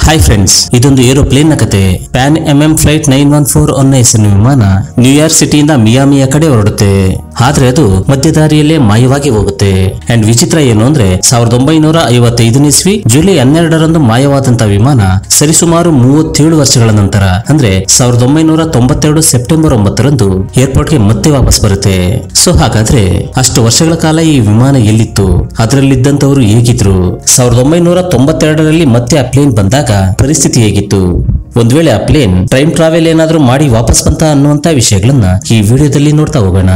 Hi friends, ಇದೊಂದು aeroplane ನ ಕತೆ. ಪ್ಯಾನ್ ಎಂಎಂ ಫ್ಲೈಟ್ 914 ಅನ್ನೋ ಹೆಸರಿನ ವಿಮಾನ ನ್ಯೂಯಾರ್ಕ್ ಸಿಟಿಯಿಂದ ಮಿಯಾಮಿಯ ಕಡೆ ಹೊರಡುತ್ತೆ. ಆದ್ರೆ ಅದು ಮಧ್ಯದಾರಿಯಲ್ಲೇ ಮಾಯವಾಗಿ ಹೋಗುತ್ತೆ. ಅಂಡ್ ವಿಚಿತ್ರ ಏನು ಅಂದ್ರೆ 1955 ಇಸ್ವಿ ಜುಲೈ 12ರಂದು ಮಾಯವಾದಂತ ವಿಮಾನ ಸರಿಸುಮಾರು 37 ವರ್ಷಗಳ ನಂತರ ಅಂದ್ರೆ 1992 ಸೆಪ್ಟೆಂಬರ್ 9ರಂದು ಏರ್ಪೋರ್ಟ್ ಗೆ ಮತ್ತೆ ವಾಪಸ್ ಬರುತ್ತೆ. ಸೊ ಹಾಗಾದ್ರೆ ಅಷ್ಟು ವರ್ಷಗಳ ಕಾಲ ಈ ವಿಮಾನ ಎಲ್ಲಿತ್ತು, ಅದರಲ್ಲಿದ್ದಂತವರು ಹೇಗಿದ್ರು, 1992ರಲ್ಲಿ ಮತ್ತೆ ಆ ಪ್ಲೇನ್ ಬಂದಾಗ ಪರಿಸ್ಥಿತಿ ಹೇಗಿತ್ತು, ಒಂದ್ ವೇಳೆ ಆ ಪ್ಲೇನ್ ಟೈಮ್ ಟ್ರಾವೆಲ್ ಏನಾದ್ರೂ ಮಾಡಿ ವಾಪಸ್ ಬಂತ ಅನ್ನುವಂತ ವಿಷಯಗಳನ್ನ ಈ ವಿಡಿಯೋದಲ್ಲಿ ನೋಡ್ತಾ ಹೋಗೋಣ.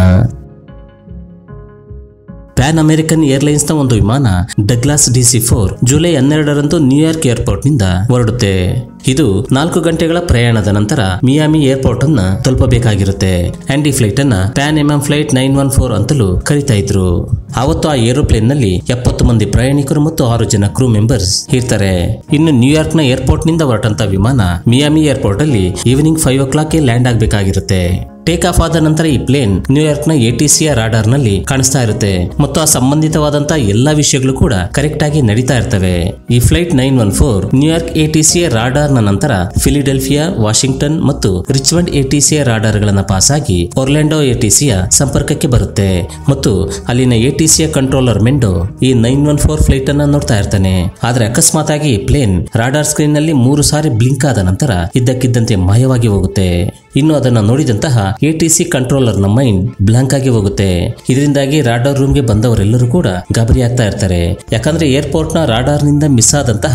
ಪ್ಯಾನ್ ಅಮೆರಿಕನ್ ಏರ್ಲೈನ್ಸ್ ನ ಒಂದು ವಿಮಾನ ಡಗ್ಲಾಸ್ DC-4 ಜುಲೈ 12ರಂದು ನ್ಯೂಯಾರ್ಕ್ ಏರ್ಪೋರ್ಟ್ ನಿಂದ ಹೊರಡುತ್ತೆ. ಇದು 4 ಗಂಟೆಗಳ ಪ್ರಯಾಣದ ನಂತರ ಮಿಯಾಮಿ ಏರ್ಪೋರ್ಟ್ ಅನ್ನ ತಲುಪಬೇಕಾಗಿರುತ್ತೆ. ಅಂಡ್ ಈ ಫ್ಲೈಟ್ ಅನ್ನ ಪ್ಯಾನ್ ಎಂಎಂ ಫ್ಲೈಟ್ 914 ಅಂತಲೂ ಕರೀತಾ ಇದ್ರು. ಅವತ್ತು ಆ ಏರೋಪ್ಲೇನ್ ನಲ್ಲಿ 70 ಮಂದಿ ಪ್ರಯಾಣಿಕರು ಮತ್ತು 6 ಜನ ಕ್ರೂ ಮೆಂಬರ್ಸ್ ಇರ್ತಾರೆ. ಇನ್ನು ನ್ಯೂಯಾರ್ಕ್ ನ ಏರ್ಪೋರ್ಟ್ ನಿಂದ ಹೊರಟಂತ ವಿಮಾನ ಮಿಯಾಮಿ ಏರ್ಪೋರ್ಟ್ ಅಲ್ಲಿ ಈವ್ನಿಂಗ್ 5 o'clock ಲ್ಯಾಂಡ್ ಆಗಬೇಕಾಗಿರುತ್ತೆ. ಟೇಕ್ ಆಫ್ ಆದ ನಂತರ ಈ ಪ್ಲೇನ್ ನ್ಯೂಯಾರ್ಕ್ ನ ATCಯ ರಾಡಾರ್ ನಲ್ಲಿ ಕಾಣಿಸ್ತಾ ಇರುತ್ತೆ ಮತ್ತು ಆ ಸಂಬಂಧಿತವಾದಂತಹ ಎಲ್ಲಾ ವಿಷಯಗಳು ಕೂಡ ಕರೆಕ್ಟ್ ಆಗಿ ನಡೀತಾ ಇರ್ತವೆ. ಈ ಫ್ಲೈಟ್ 914 ನ್ಯೂಯಾರ್ಕ್ ATCಯ ರಾಡಾರ್ ನ ನಂತರ ಫಿಲಿಡೆಲ್ಫಿಯಾ, ವಾಷಿಂಗ್ಟನ್ ಮತ್ತು ರಿಚ್ಮಂಡ್ ATCಯ ರಾಡಾರ್ ಗಳನ್ನ ಪಾಸ್ ಆಗಿ ಒರ್ಲ್ಯಾಂಡೋ ATCಯ ಸಂಪರ್ಕಕ್ಕೆ ಬರುತ್ತೆ ಮತ್ತು ಅಲ್ಲಿನ ATCಯ ಕಂಟ್ರೋಲರ್ ಮೆಂಡೋ ಈ 914 ಫ್ಲೈಟ್ ಅನ್ನ ನೋಡ್ತಾ ಇರ್ತಾನೆ. ಆದ್ರೆ ಅಕಸ್ಮಾತ್ ಆಗಿ ಪ್ಲೇನ್ ರಾಡಾರ್ ಸ್ಕ್ರೀನ್ ನಲ್ಲಿ 3 ಸಾರಿ ಬ್ಲಿಂಕ್ ಆದ ನಂತರ ಇದ್ದಕ್ಕಿದ್ದಂತೆ ಮಾಯವಾಗಿ ಹೋಗುತ್ತೆ. ಇನ್ನು ಅದನ್ನ ನೋಡಿದಂತಹ ATC ಕಂಟ್ರೋಲರ್ ನ ಮೈಂಡ್ ಬ್ಲಾಂಕ್ ಆಗಿ ಹೋಗುತ್ತೆ. ಇದರಿಂದಾಗಿ ರಾಡಾರ್ ರೂಮ್ ಗೆ ಬಂದವರೆಲ್ಲರೂ ಕೂಡ ಗಾಬರಿ ಆಗ್ತಾ ಇರ್ತಾರೆ. ಯಾಕಂದ್ರೆ ಏರ್ಪೋರ್ಟ್ ನ ರಾಡಾರ್ ನಿಂದ ಮಿಸ್ ಆದಂತಹ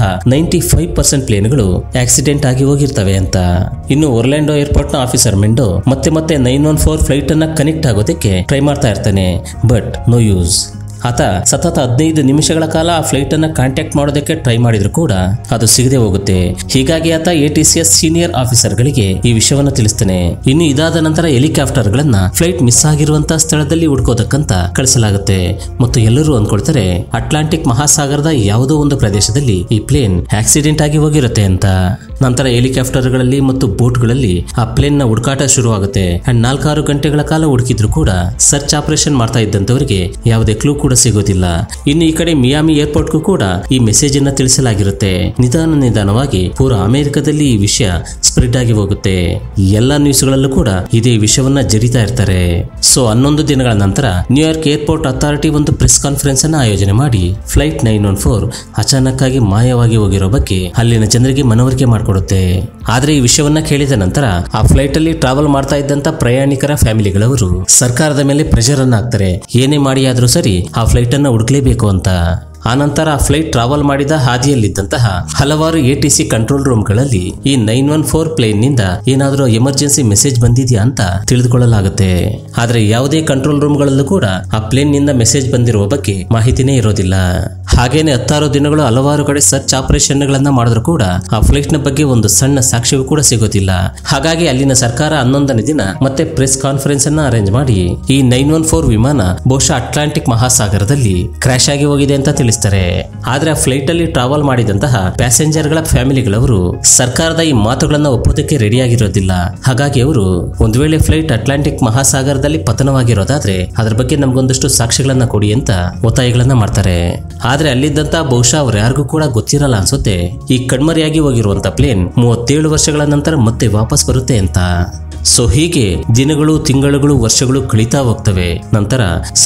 95% ಪ್ಲೇನ್ಗಳು ಆಕ್ಸಿಡೆಂಟ್ ಆಗಿ ಹೋಗಿರ್ತವೆ ಅಂತ. ಇನ್ನು ಒರ್ಲ್ಯಾಂಡೋ ಏರ್ಪೋರ್ಟ್ ನ ಆಫೀಸರ್ ಮೆಂಡೋ ಮತ್ತೆ 914 ಫ್ಲೈಟ್ ಅನ್ನ ಕನೆಕ್ಟ್ ಆಗೋದಕ್ಕೆ ಟ್ರೈ ಮಾಡ್ತಾ ಇರ್ತಾನೆ. But no use. ಆತ ಸತತ 15 ನಿಮಿಷಗಳ ಕಾಲ ಆ ಫ್ಲೈಟ್ ಅನ್ನ ಕಾಂಟ್ಯಾಕ್ಟ್ ಮಾಡೋದಕ್ಕೆ ಟ್ರೈ ಮಾಡಿದ್ರು ಕೂಡ ಅದು ಸಿಗದೆ ಹೋಗುತ್ತೆ. ಹೀಗಾಗಿ ಆತ ATCಯ ಸೀನಿಯರ್ ಆಫೀಸರ್ ಗಳಿಗೆ ಈ ವಿಷಯವನ್ನ ತಿಳಿಸ್ತಾನೆ. ಇನ್ನು ಇದಾದ ನಂತರ ಹೆಲಿಕಾಪ್ಟರ್ ಗಳನ್ನ ಫ್ಲೈಟ್ ಮಿಸ್ ಆಗಿರುವಂತಹ ಸ್ಥಳದಲ್ಲಿ ಹುಡ್ಕೋದಕ್ಕಂತ ಕಳಿಸಲಾಗುತ್ತೆ ಮತ್ತು ಎಲ್ಲರೂ ಅಂದ್ಕೊಳ್ತಾರೆ ಅಟ್ಲಾಂಟಿಕ್ ಮಹಾಸಾಗರದ ಯಾವುದೋ ಒಂದು ಪ್ರದೇಶದಲ್ಲಿ ಈ ಪ್ಲೇನ್ ಆಕ್ಸಿಡೆಂಟ್ ಆಗಿ ಹೋಗಿರುತ್ತೆ ಅಂತ. ನಂತರ ಹೆಲಿಕಾಪ್ಟರ್ ಗಳಲ್ಲಿ ಮತ್ತು ಬೋಟ್ ಗಳಲ್ಲಿ ಆ ಪ್ಲೇನ್ ನ ಹುಡುಕಾಟ ಶುರುವಾಗುತ್ತೆ. ಅಂಡ್ 4-6 ಗಂಟೆಗಳ ಕಾಲ ಹುಡುಕಿದ್ರು ಕೂಡ ಸರ್ಚ್ ಆಪರೇಷನ್ ಮಾಡ್ತಾ ಇದ್ದಂತವರಿಗೆ ಯಾವುದೇ ಕ್ಲೂ ಕೂಡ ಸಿಗೋದಿಲ್ಲ. ಇನ್ನು ಈ ಕಡೆ ಮಿಯಾಮಿ ಏರ್ಪೋರ್ಟ್ ಗೂ ಕೂಡ ಈ ಮೆಸೇಜ್ ಅನ್ನ ತಿಳಿಸಲಾಗಿರುತ್ತೆ. ನಿಧಾನವಾಗಿ ಪೂರಾ ಅಮೆರಿಕದಲ್ಲಿ ಈ ವಿಷಯ ಸ್ಪ್ರೆಡ್ ಆಗಿ ಹೋಗುತ್ತೆ. ಎಲ್ಲಾ ನ್ಯೂಸ್ ಗಳಲ್ಲೂ ಕೂಡ ಇದೇ ವಿಷಯವನ್ನ ಜರಿತಾ ಇರ್ತಾರೆ. ಸೊ 11 ದಿನಗಳ ನಂತರ ನ್ಯೂಯಾರ್ಕ್ ಏರ್ಪೋರ್ಟ್ ಅಥಾರಿಟಿ ಒಂದು ಪ್ರೆಸ್ ಕಾನ್ಫರೆನ್ಸ್ ಅನ್ನ ಆಯೋಜನೆ ಮಾಡಿ ಫ್ಲೈಟ್ 914 ಅಚಾನಕ್ ಆಗಿ ಮಾಯವಾಗಿ ಹೋಗಿರೋ ಬಗ್ಗೆ ಅಲ್ಲಿನ ಜನರಿಗೆ ಮನವರಿಕೆ ಮಾಡಿಕೊಡುತ್ತೆ. ಆದ್ರೆ ಈ ವಿಷಯವನ್ನ ಕೇಳಿದ ನಂತರ ಆ ಫ್ಲೈಟ್ ಅಲ್ಲಿ ಟ್ರಾವೆಲ್ ಮಾಡ್ತಾ ಇದ್ದಂತ ಪ್ರಯಾಣಿಕರ ಫ್ಯಾಮಿಲಿಗಳವರು ಸರ್ಕಾರದ ಮೇಲೆ ಪ್ರೆಷರ್ ಅನ್ನ ಹಾಕ್ತಾರೆ. ಏನೇ ಮಾಡಿ ಆದ್ರೂ ಸರಿ ಆ ಫ್ಲೈಟ್ ಅನ್ನ ಹುಡುಕ್ಲೇಬೇಕು ಅಂತ. ಆನಂತರ ಆ ಫ್ಲೈಟ್ ಟ್ರಾವೆಲ್ ಮಾಡಿದ ಹಾದಿಯಲ್ಲಿದ್ದಂತಹ ಹಲವಾರು ATC ಕಂಟ್ರೋಲ್ ರೂಮ್ ಗಳಲ್ಲಿ ಈ 914 ಪ್ಲೇನ್ ನಿಂದ ಏನಾದರೂ ಎಮರ್ಜೆನ್ಸಿ ಮೆಸೇಜ್ ಬಂದಿದ್ಯಾ ಅಂತ ತಿಳಿದುಕೊಳ್ಳಲಾಗುತ್ತೆ. ಆದ್ರೆ ಯಾವುದೇ ಕಂಟ್ರೋಲ್ ರೂಮ್ ಗಳಲ್ಲೂ ಕೂಡ ಆ ಪ್ಲೇನ್ ನಿಂದ ಮೆಸೇಜ್ ಬಂದಿರುವ ಬಗ್ಗೆ ಮಾಹಿತಿನೇ ಇರೋದಿಲ್ಲ. ಹಾಗೇನೆ 16 ದಿನಗಳು ಹಲವಾರು ಕಡೆ ಸರ್ಚ್ ಆಪರೇಷನ್ ಗಳನ್ನ ಮಾಡಿದ್ರು ಕೂಡ ಆ ಫ್ಲೈಟ್ ನ ಬಗ್ಗೆ ಒಂದು ಸಣ್ಣ ಸಾಕ್ಷ್ಯವೂ ಕೂಡ ಸಿಗೋದಿಲ್ಲ. ಹಾಗಾಗಿ ಅಲ್ಲಿನ ಸರ್ಕಾರ 11ನೇ ದಿನ ಮತ್ತೆ ಪ್ರೆಸ್ ಕಾನ್ಫರೆನ್ಸ್ ಅನ್ನ ಅರೇಂಜ್ ಮಾಡಿ ಈ 914 ವಿಮಾನ ಬಹುಶಃ ಅಟ್ಲಾಂಟಿಕ್ ಮಹಾಸಾಗರದಲ್ಲಿ ಕ್ರಾಶ್ ಆಗಿ ಹೋಗಿದೆ ಅಂತ ತಿಳಿಸ್ತಾರೆ. ಆದ್ರೆ ಆ ಫ್ಲೈಟ್ ಅಲ್ಲಿ ಟ್ರಾವೆಲ್ ಮಾಡಿದಂತಹ ಪ್ಯಾಸೆಂಜರ್ ಗಳ ಫ್ಯಾಮಿಲಿಗಳವರು ಸರ್ಕಾರದ ಈ ಮಾತುಗಳನ್ನ ಒಪ್ಪೋದಕ್ಕೆ ರೆಡಿ ಆಗಿರೋದಿಲ್ಲ. ಹಾಗಾಗಿ ಅವರು ಒಂದ್ ವೇಳೆ ಫ್ಲೈಟ್ ಅಟ್ಲಾಂಟಿಕ್ ಮಹಾಸಾಗರದಲ್ಲಿ ಪತನವಾಗಿರೋದಾದ್ರೆ ಅದ್ರ ಬಗ್ಗೆ ನಮ್ಗೊಂದಷ್ಟು ಸಾಕ್ಷ್ಯಗಳನ್ನ ಕೊಡಿ ಅಂತ ಒತ್ತಾಯಗಳನ್ನ ಮಾಡ್ತಾರೆ. ಆದ್ರೆ ಅಲ್ಲಿದ್ದಂತ ಬಹುಶಃ ಅವ್ರು ಯಾರಿಗೂ ಕೂಡ ಗೊತ್ತಿರಲ್ಲ ಅನ್ಸುತ್ತೆ ಈ ಕಣ್ಮರೆಯಾಗಿ ಹೋಗಿರುವಂತ ಪ್ಲೇನ್ 37 ವರ್ಷಗಳ ನಂತರ ಮತ್ತೆ ವಾಪಸ್ ಬರುತ್ತೆ ಅಂತ. ಸೊ ಹೀಗೆ ದಿನಗಳು, ತಿಂಗಳುಗಳು, ವರ್ಷಗಳು ಕಳೀತಾ ಹೋಗ್ತವೆ. ನಂತರ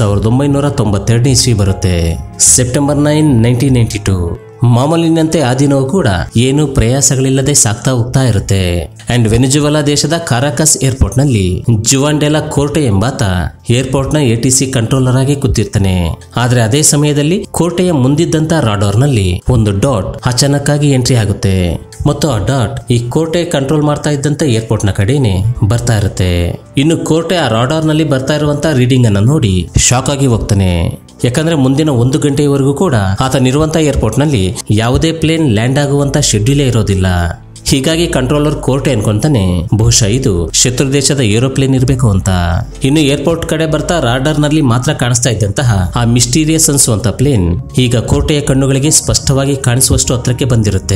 1992 ಇಸ್ವಿ ಬರುತ್ತೆ. ಸೆಪ್ಟೆಂಬರ್ 9, 1992. ಮಾಮೂಲಿನಂತೆ ಆ ದಿನವೂ ಕೂಡ ಏನು ಪ್ರಯಾಸಗಳಿಲ್ಲದೆ ಸಾಕ್ತಾ ಹೋಗ್ತಾ ಇರುತ್ತೆ. ಅಂಡ್ ವೆನಿಜುವೆಲಾ ದೇಶದ ಕಾರಾಕಸ್ ಏರ್ಪೋರ್ಟ್ ನಲ್ಲಿ ಜುವಾನ್ ಡೆಲಾ ಕೋರ್ಟೆ ಎಂಬಾತ ಏರ್ಪೋರ್ಟ್ ನ ATC ಕಂಟ್ರೋಲರ್ ಆಗಿ ಕೂತಿರ್ತಾನೆ. ಆದ್ರೆ ಅದೇ ಸಮಯದಲ್ಲಿ ಕೋರ್ಟೆಯ ಮುಂದಿದ್ದಂತ ರಾಡಾರ್ ನಲ್ಲಿ ಒಂದು ಡಾಟ್ ಅಚಾನಕ್ ಆಗಿ ಎಂಟ್ರಿ ಆಗುತ್ತೆ ಮತ್ತು ಆ ಡಾಟ್ ಈ ಕೋರ್ಟೆ ಕಂಟ್ರೋಲ್ ಮಾಡ್ತಾ ಇದ್ದಂತ ಏರ್ಪೋರ್ಟ್ ನ ಕಡೆನೆ ಬರ್ತಾ ಇರುತ್ತೆ. ಇನ್ನು ಕೋರ್ಟೆ ಆ ರಾಡಾರ್ ನಲ್ಲಿ ಬರ್ತಾ ಇರುವಂತ ರೀಡಿಂಗ್ ಅನ್ನ ನೋಡಿ ಶಾಕ್ ಆಗಿ ಹೋಗ್ತಾನೆ. ಯಾಕಂದ್ರೆ ಮುಂದಿನ 1 ಗಂಟೆಯವರೆಗೂ ಕೂಡ ಆತನಿರುವಂತ ಏರ್ಪೋರ್ಟ್ ನಲ್ಲಿ ಯಾವುದೇ ಪ್ಲೇನ್ ಲ್ಯಾಂಡ್ ಆಗುವಂತ ಶೆಡ್ಯೂಲೇ ಇರೋದಿಲ್ಲ. ಹೀಗಾಗಿ ಕಂಟ್ರೋಲರ್ ಕೋರ್ಟೆ ಅನ್ಕೊಂತಾನೆ ಬಹುಶಃ ಇದು ಶತ್ರು ದೇಶದ ಏರೋಪ್ಲೇನ್ ಇರಬೇಕು ಅಂತ. ಇನ್ನು ಏರ್ಪೋರ್ಟ್ ಕಡೆ ಬರ್ತಾ ರಾಡಾರ್ ನಲ್ಲಿ ಮಾತ್ರ ಕಾಣಿಸ್ತಾ ಇದ್ದಂತಹ ಆ ಮಿಸ್ಟೀರಿಯಸ್ ಅನ್ಸುವಂತ ಪ್ಲೇನ್ ಈಗ ಕೋರ್ಟೆಯ ಕಣ್ಣುಗಳಿಗೆ ಸ್ಪಷ್ಟವಾಗಿ ಕಾಣಿಸುವಷ್ಟು ಹತ್ರಕ್ಕೆ ಬಂದಿರುತ್ತೆ.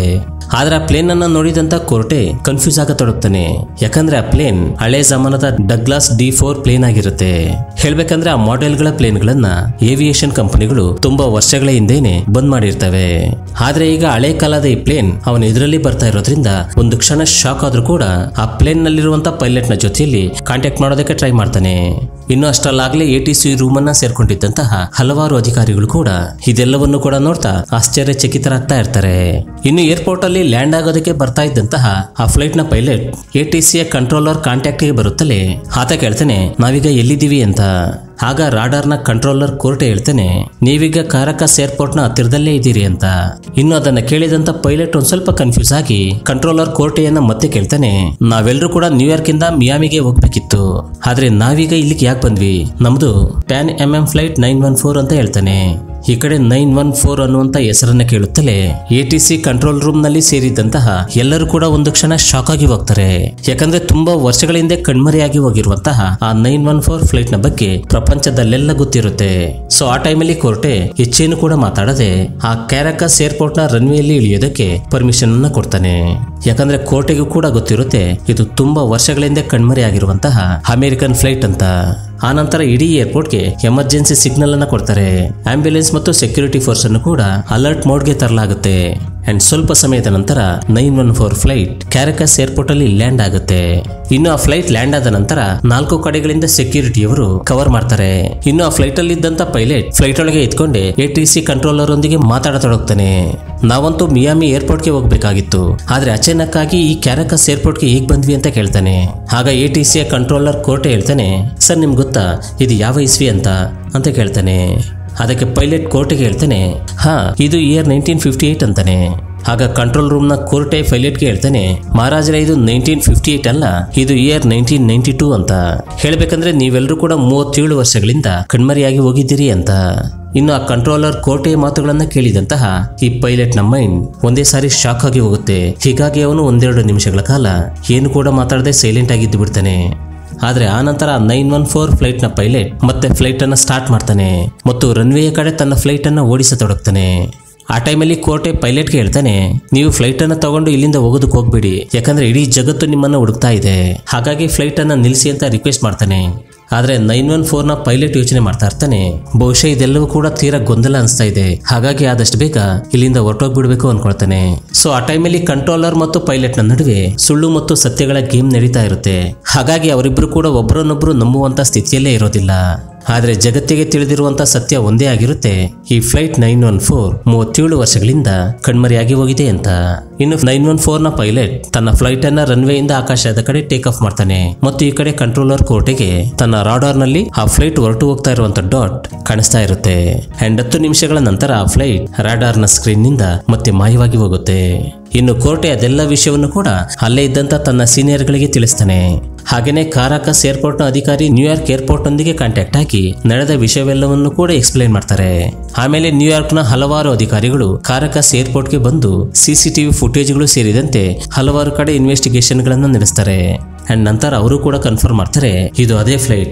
ಆದ್ರೆ ಆ ಪ್ಲೇನ್ ಅನ್ನ ನೋಡಿದಂತ ಕೋರ್ಟೆ ಕನ್ಫ್ಯೂಸ್ ಆಗತೊಡಗ್ತಾನೆ. ಯಾಕಂದ್ರೆ ಆ ಪ್ಲೇನ್ ಹಳೆ ಜಮಾನದ ಡಗ್ಲಾಸ್ D4 ಪ್ಲೇನ್ ಆಗಿರುತ್ತೆ. ಹೇಳ್ಬೇಕಂದ್ರೆ ಆ ಮಾಡೆಲ್ ಗಳ ಪ್ಲೇನ್ ಗಳನ್ನ ಏವಿಯೇಷನ್ ಕಂಪನಿಗಳು ತುಂಬಾ ವರ್ಷಗಳ ಹಿಂದೆನೆ ಬಂದ್ ಮಾಡಿರ್ತವೆ. ಆದ್ರೆ ಈಗ ಹಳೆ ಕಾಲದ ಈ ಪ್ಲೇನ್ ಅವನ ಎದುರಲ್ಲಿ ಬರ್ತಾ ಇರೋದ್ರಿಂದ ಒಂದು ಕ್ಷಣ ಶಾಕ್ ಆದ್ರೂ ಕೂಡ ಆ ಪ್ಲೇನ್ ನಲ್ಲಿರುವಂತ ಪೈಲಟ್ ನ ಜೊತೆಯಲ್ಲಿ ಕಾಂಟ್ಯಾಕ್ಟ್ ಮಾಡೋದಕ್ಕೆ ಟ್ರೈ ಮಾಡ್ತಾನೆ. ಇನ್ನು ಅಷ್ಟಲ್ಲಾಗ್ಲೇ ATC ರೂಮ್ ಅನ್ನ ಸೇರ್ಕೊಂಡಿದ್ದಂತಹ ಹಲವಾರು ಅಧಿಕಾರಿಗಳು ಕೂಡ ಇದೆಲ್ಲವನ್ನು ಕೂಡ ನೋಡ್ತಾ ಆಶ್ಚರ್ಯಚಕಿತರಾಗ್ತಾ ಇರ್ತಾರೆ. ಇನ್ನು ಏರ್ಪೋರ್ಟ್ ಅಲ್ಲಿ ಲ್ಯಾಂಡ್ ಆಗೋದಕ್ಕೆ ಬರ್ತಾ ಇದ್ದಂತಹ ಆ ಫ್ಲೈಟ್ ನ ಪೈಲಟ್ ATCಯ ಕಂಟ್ರೋಲರ್ ಕಾಂಟ್ಯಾಕ್ಟ್ ಗೆ ಬರುತ್ತಲೇ ಆತ ಕೇಳ್ತಾನೆ ನಾವೀಗ ಎಲ್ಲಿದ್ದೀವಿ ಅಂತ. ಆಗ ರಾಡಾರ್ ನ ಕಂಟ್ರೋಲರ್ ಕೋರ್ಟೆ ಹೇಳ್ತಾನೆ ನೀವೀಗ ಕಾರಕಸ್ ಏರ್ಪೋರ್ಟ್ ನ ಹತ್ತಿರದಲ್ಲೇ ಇದ್ದೀರಿ ಅಂತ. ಇನ್ನು ಅದನ್ನ ಕೇಳಿದಂತ ಪೈಲಟ್ ಒಂದ್ ಸ್ವಲ್ಪ ಕನ್ಫ್ಯೂಸ್ ಆಗಿ ಕಂಟ್ರೋಲರ್ ಕೋರ್ಟೆಯನ್ನ ಮತ್ತೆ ಕೇಳ್ತಾನೆ ನಾವೆಲ್ಲರೂ ಕೂಡ ನ್ಯೂಯಾರ್ಕ್ ಇಂದ ಮಿಯಾಮಿಗೆ ಹೋಗ್ಬೇಕಿತ್ತು, ಆದ್ರೆ ನಾವೀಗ ಇಲ್ಲಿಗೆ ಯಾಕೆ ಬಂದ್ವಿ, ನಮ್ದು ಪ್ಯಾನ್ MM ಫ್ಲೈಟ್ 914 ಅಂತ ಹೇಳ್ತಾನೆ. ಈ ಕಡೆ 914 ಅನ್ನುವಂತ ಹೆಸರನ್ನ ಕೇಳುತ್ತಲೇ ATC ಕಂಟ್ರೋಲ್ ರೂಮ್ ನಲ್ಲಿ ಸೇರಿದಂತಹ ಎಲ್ಲರೂ ಕೂಡ ಒಂದು ಕ್ಷಣ ಶಾಕ್ ಆಗಿ ಹೋಗ್ತಾರೆ. ಯಾಕಂದ್ರೆ ತುಂಬಾ ವರ್ಷಗಳ ಹಿಂದೆ ಕಣ್ಮರೆಯಾಗಿ ಹೋಗಿರುವಂತಹ ಆ 914 ಫ್ಲೈಟ್ ನ ಬಗ್ಗೆ ಪ್ರಪಂಚದಲ್ಲೆಲ್ಲ ಗೊತ್ತಿರುತ್ತೆ. ಸೊ ಆ ಟೈಮಲ್ಲಿ ಕೋರ್ಟೆ ಹೆಚ್ಚೇನು ಕೂಡ ಮಾತಾಡದೆ ಆ ಕ್ಯಾರಕಸ್ ಏರ್ಪೋರ್ಟ್ ನ ರನ್ವೇಯಲ್ಲಿ ಇಳಿಯೋದಕ್ಕೆ ಪರ್ಮಿಷನ್ ಅನ್ನ ಕೊಡ್ತಾನೆ. ಯಾಕಂದ್ರೆ ಕೋರ್ಟೆಗೂ ಕೂಡ ಗೊತ್ತಿರುತ್ತೆ ಇದು ತುಂಬಾ ವರ್ಷಗಳ ಹಿಂದೆ ಕಣ್ಮರೆಯಾಗಿರುವಂತಹ ಅಮೆರಿಕನ್ ಫ್ಲೈಟ್ ಅಂತ. ಆನಂತರ ಇಡೀ ಏರ್ಪೋರ್ಟ್ಗೆ ಎಮರ್ಜೆನ್ಸಿ ಸಿಗ್ನಲ್ ಅನ್ನ ಕೊಡ್ತಾರೆ. ಆಂಬ್ಯುಲೆನ್ಸ್ ಮತ್ತು ಸೆಕ್ಯೂರಿಟಿ ಫೋರ್ಸ್ ಅನ್ನು ಕೂಡ ಅಲರ್ಟ್ ಮೋಡ್ಗೆ ತರಲಾಗುತ್ತೆ. ಅಂಡ್ ಸ್ವಲ್ಪ ಸಮಯದ ನಂತರ 914 ಫ್ಲೈಟ್ ಕ್ಯಾರಕಸ್ ಏರ್ಪೋರ್ಟ್ ಅಲ್ಲಿ ಲ್ಯಾಂಡ್ ಆಗುತ್ತೆ. ಇನ್ನು ಆ ಫ್ಲೈಟ್ ಲ್ಯಾಂಡ್ ಆದ ನಂತರ 4 ಕಡೆಗಳಿಂದ ಸೆಕ್ಯೂರಿಟಿಯವರು ಕವರ್ ಮಾಡ್ತಾರೆ. ಇನ್ನು ಆ ಫ್ಲೈಟ್ ಅಲ್ಲಿ ಇದ್ದಂತ ಪೈಲಟ್ ಫ್ಲೈಟ್ ಒಳಗೆ ಇದ್ಕೊಂಡೆ ATC ಕಂಟ್ರೋಲರ್ ಒಂದಿಗೆ ಮಾತಾಡತೊಡಗ್ತಾನೆ. ನಾವಂತೂ ಮಿಯಾಮಿ ಏರ್ಪೋರ್ಟ್ಗೆ ಹೋಗ್ಬೇಕಾಗಿತ್ತು, ಆದ್ರೆ ಅಚಾನಕ್ ಆಗಿ ಈ ಕ್ಯಾರಕಸ್ ಏರ್ಪೋರ್ಟ್ಗೆ ಹೇಗ್ ಬಂದ್ವಿ ಅಂತ ಕೇಳ್ತಾನೆ. ಆಗ ATCಯ ಕಂಟ್ರೋಲರ್ ಕೋರ್ಟೆ ಹೇಳ್ತಾನೆ ಸರ್ ನಿಮ್ಗೆ ಗೊತ್ತಾ ಇದು ಯಾವ ಇಸ್ವಿ ಅಂತ ಕೇಳ್ತಾನೆ. ಅದಕ್ಕೆ ಪೈಲಟ್ ಕೋರ್ಟ್ಗೆ ಹೇಳ್ತಾನೆ ಹಾ ಇದು ಇಯರ್ 1958 ಅಂತಾನೆ. ಆಗ ಕಂಟ್ರೋಲ್ ರೂಮ್ ನ ಕೋರ್ಟೆ ಪೈಲಟ್ಗೆ ಹೇಳ್ತಾನೆ ಮಹಾರಾಜರ ಇದು 1958 ಅಲ್ಲ, ಇದು ಇಯರ್ 1992 ಅಂತ. ಹೇಳ್ಬೇಕಂದ್ರೆ ನೀವೆಲ್ಲರೂ ಕೂಡ 37 ವರ್ಷಗಳಿಂದ ಕಣ್ಮರೆಯಾಗಿ ಹೋಗಿದ್ದೀರಿ ಅಂತ. ಇನ್ನು ಆ ಕಂಟ್ರೋಲರ್ ಕೋರ್ಟೆಯ ಮಾತುಗಳನ್ನ ಕೇಳಿದಂತಹ ಈ ಪೈಲಟ್ ನ ಮೈಂಡ್ ಒಂದೇ ಸಾರಿ ಶಾಕ್ ಆಗಿ ಹೋಗುತ್ತೆ. ಹೀಗಾಗಿ ಅವನು 1-2 ನಿಮಿಷಗಳ ಕಾಲ ಏನು ಕೂಡ ಮಾತಾಡದೆ ಸೈಲೆಂಟ್ ಆಗಿದ್ದು ಬಿಡ್ತಾನೆ. ಆದ್ರೆ ಆನಂತರ 914 ಫ್ಲೈಟ್ ನ ಪೈಲಟ್ ಮತ್ತೆ ಫ್ಲೈಟ್ ಅನ್ನ ಸ್ಟಾರ್ಟ್ ಮಾಡ್ತಾನೆ ಮತ್ತು ರನ್ವೇಯ ಕಡೆ ತನ್ನ ಫ್ಲೈಟ್ ಅನ್ನ ಓಡಿಸತೊಡಗ್ತಾನೆ. ಆ ಟೈಮಲ್ಲಿ ಕೋರ್ಟೆ ಪೈಲಟ್ಗೆ ಹೇಳ್ತಾನೆ ನೀವು ಫ್ಲೈಟ್ ಅನ್ನ ತಗೊಂಡು ಇಲ್ಲಿಂದ ಹೋಗೋದಕ್ಕೆ ಹೋಗ್ಬೇಡಿ, ಯಾಕಂದ್ರೆ ಇಡೀ ಜಗತ್ತು ನಿಮ್ಮನ್ನ ಹುಡುಕ್ತಾ ಇದೆ, ಹಾಗಾಗಿ ಫ್ಲೈಟ್ ಅನ್ನ ನಿಲ್ಲಿಸಿ ಅಂತ ರಿಕ್ವೆಸ್ಟ್ ಮಾಡ್ತಾನೆ. ಆದ್ರೆ 914 ನ ಪೈಲಟ್ ಯೋಚನೆ ಮಾಡ್ತಾ ಇರ್ತಾನೆ ಬಹುಶಃ ಇದೆಲ್ಲವೂ ಕೂಡ ತೀರಾ ಗೊಂದಲ ಅನಿಸ್ತಾ ಇದೆ, ಹಾಗಾಗಿ ಆದಷ್ಟು ಬೇಗ ಇಲ್ಲಿಂದ ಹೊರಟೋಗ್ಬಿಡ್ಬೇಕು ಅನ್ಕೊಳ್ತಾನೆ. ಸೊ ಆ ಟೈಮಲ್ಲಿ ಕಂಟ್ರೋಲರ್ ಮತ್ತು ಪೈಲಟ್ ನ ನಡುವೆ ಸುಳ್ಳು ಮತ್ತು ಸತ್ಯಗಳ ಗೇಮ್ ನಡೀತಾ ಇರುತ್ತೆ. ಹಾಗಾಗಿ ಅವರಿಬ್ರು ಕೂಡ ಒಬ್ಬರನ್ನೊಬ್ರು ನಂಬುವಂತ ಸ್ಥಿತಿಯಲ್ಲೇ ಇರೋದಿಲ್ಲ. ಆದ್ರೆ ಜಗತ್ತಿಗೆ ತಿಳಿದಿರುವಂತ ಸತ್ಯ ಒಂದೇ ಆಗಿರುತ್ತೆ, ಈ ಫ್ಲೈಟ್ 914 37 ವರ್ಷಗಳಿಂದ ಕಣ್ಮರೆಯಾಗಿ ಹೋಗಿದೆ ಅಂತ. ಇನ್ನು 914 ನ ಪೈಲಟ್ ತನ್ನ ಫ್ಲೈಟ್ ಅನ್ನ ರನ್ವೇ ಇಂದ ಆಕಾಶದ ಕಡೆ ಟೇಕ್ ಆಫ್ ಮಾಡ್ತಾನೆ ಮತ್ತು ಈ ಕಡೆ ಕಂಟ್ರೋಲರ್ ಕೋರ್ಟೆಗೆ ತನ್ನ ರಾಡಾರ್ ನಲ್ಲಿ ಆ ಫ್ಲೈಟ್ ಹೊರಟು ಹೋಗ್ತಾ ಇರುವಂತ ಡಾಟ್ ಕಾಣಿಸ್ತಾ ಇರುತ್ತೆ. ಅಂಡ್ 10 ನಿಮಿಷಗಳ ನಂತರ ಆ ಫ್ಲೈಟ್ ರಾಡಾರ್ ನ ಸ್ಕ್ರೀನ್ ನಿಂದ ಮತ್ತೆ ಮಾಯವಾಗಿ ಹೋಗುತ್ತೆ. ಇನ್ನು ಕೋರ್ಟೆ ಅದೆಲ್ಲ ವಿಷಯವನ್ನು ಕೂಡ ಅಲ್ಲೇ ಇದ್ದಂತ ತನ್ನ ಸೀನಿಯರ್ ಗಳಿಗೆ ತಿಳಿಸ್ತಾನೆ. ಹಾಗೇನೆ ಕಾರಕಸ್ ಏರ್ಪೋರ್ಟ್ ನ ಅಧಿಕಾರಿ ನ್ಯೂಯಾರ್ಕ್ ಏರ್ಪೋರ್ಟ್ ನೊಂದಿಗೆ ಕಾಂಟ್ಯಾಕ್ಟ್ ಆಗಿ ನಡೆದ ವಿಷಯವೆಲ್ಲವನ್ನು ಕೂಡ ಎಕ್ಸ್ಪ್ಲೈನ್ ಮಾಡ್ತಾರೆ. ಆಮೇಲೆ ನ್ಯೂಯಾರ್ಕ್ ನ ಹಲವಾರು ಅಧಿಕಾರಿಗಳು ಕಾರಕಸ್ ಏರ್ಪೋರ್ಟ್ ಗೆ ಬಂದು CCTV ಫುಟೇಜ್ಗಳು ಸೇರಿದಂತೆ ಹಲವಾರು ಕಡೆ ಇನ್ವೆಸ್ಟಿಗೇಷನ್ ಗಳನ್ನ ನಡೆಸ್ತಾರೆ. ಅಂಡ್ ನಂತರ ಅವರು ಕೂಡ ಕನ್ಫರ್ಮ್ ಮಾಡ್ತಾರೆ ಇದು ಅದೇ ಫ್ಲೈಟ್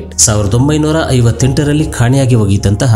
1958ರಲ್ಲಿ ಕಾಣೆಯಾಗಿ ಹೋಗಿದ್ದಂತಹ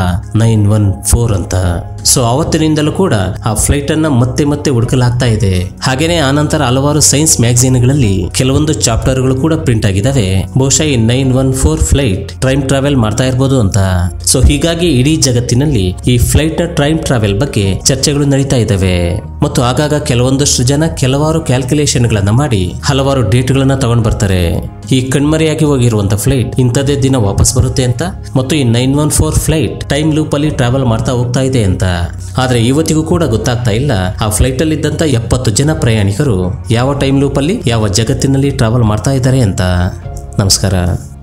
914 ಅಂತ. ಸೊ ಅವತ್ತಿನಿಂದಲೂ ಕೂಡ ಆ ಫ್ಲೈಟ್ ಅನ್ನ ಮತ್ತೆ ಮತ್ತೆ ಹುಡುಕಲಾಗ್ತಾ ಇದೆ. ಹಾಗೇನೆ ಆನಂತರ ಹಲವಾರು ಸೈನ್ಸ್ ಮ್ಯಾಗಝೀನ್ಗಳಲ್ಲಿ ಕೆಲವೊಂದು ಚಾಪ್ಟರ್ಗಳು ಕೂಡ ಪ್ರಿಂಟ್ ಆಗಿದಾವೆ. ಬಹುಶಃ ಈ 914 ಫ್ಲೈಟ್ ಟೈಮ್ ಟ್ರಾವೆಲ್ ಮಾಡ್ತಾ ಇರ್ಬೋದು ಅಂತ. ಸೊ ಹೀಗಾಗಿ ಇಡೀ ಜಗತ್ತಿನಲ್ಲಿ ಈ ಫ್ಲೈಟ್ ನ ಟೈಮ್ ಟ್ರಾವೆಲ್ ಬಗ್ಗೆ ಚರ್ಚೆಗಳು ನಡೀತಾ ಇದಾವೆ. ಮತ್ತು ಆಗಾಗ ಕೆಲವೊಂದಷ್ಟು ಜನ ಕೆಲವಾರು ಕ್ಯಾಲ್ಕುಲೇಷನ್ ಗಳನ್ನ ಮಾಡಿ ಹಲವಾರು ಡೇಟ್ ಗಳನ್ನ ತಗೊಂಡ್ ಬರ್ತಾರೆ. ಈ ಕಣ್ಮರೆಯಾಗಿ ಹೋಗಿರುವಂತ ಫ್ಲೈಟ್ ಇಂಥದೇ ದಿನ ವಾಪಸ್ ಬರುತ್ತೆ ಅಂತ ಮತ್ತು ಈ 914 ಫ್ಲೈಟ್ ಟೈಮ್ ಲೂಪ್ ಅಲ್ಲಿ ಟ್ರಾವೆಲ್ ಮಾಡ್ತಾ ಹೋಗ್ತಾ ಇದೆ ಅಂತ. ಆದ್ರೆ ಇವತ್ತಿಗೂ ಕೂಡ ಗೊತ್ತಾಗ್ತಾ ಇಲ್ಲ ಆ ಫ್ಲೈಟ್ ಅಲ್ಲಿ ಇದ್ದಂತ 70 ಜನ ಪ್ರಯಾಣಿಕರು ಯಾವ ಟೈಮ್ ಲೂಪ್ ಅಲ್ಲಿ ಯಾವ ಜಗತ್ತಿನಲ್ಲಿ ಟ್ರಾವೆಲ್ ಮಾಡ್ತಾ ಇದ್ದಾರೆ ಅಂತ. ನಮಸ್ಕಾರ.